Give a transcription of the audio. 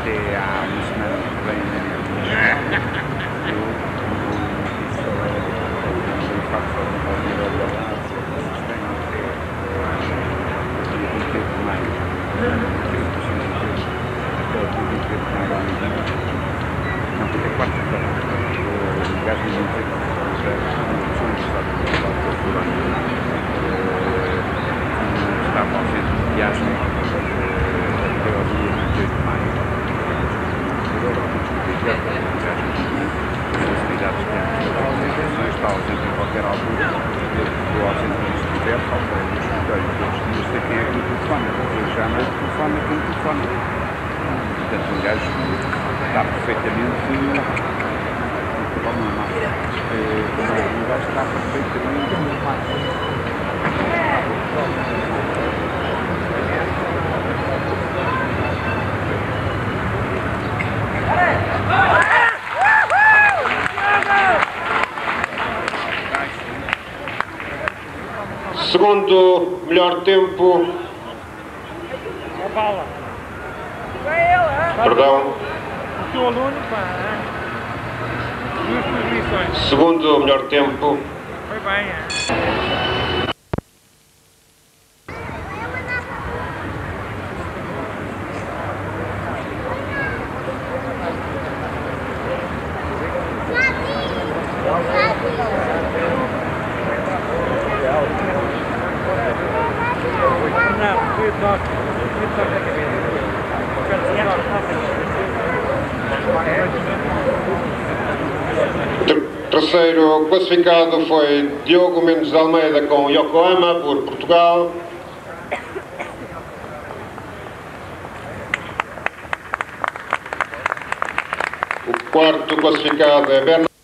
até há uma semana que vem eu faço alguma melhoria lá, vocês têm até dia 28 de maio, até o dia 28 de maio, não, até quarta-feira, o gajo me disse que estava ausente de viagem até ao dia 28 de maio. As facilidades que há está ausente em qualquer altura, estou ausente quando estiver, falta no escritório todos os dias, sei quem é que me telefona, eu chamo o telefone, quem telefona. Portanto, o gajo está perfeitamente, o gajo está perfeitamente segundo melhor tempo. Perdão. Segundo melhor tempo. Foi bem, Terceiro classificado foi Diogo Mendes de Almeida com Yokohama por Portugal. O quarto classificado é Bernardo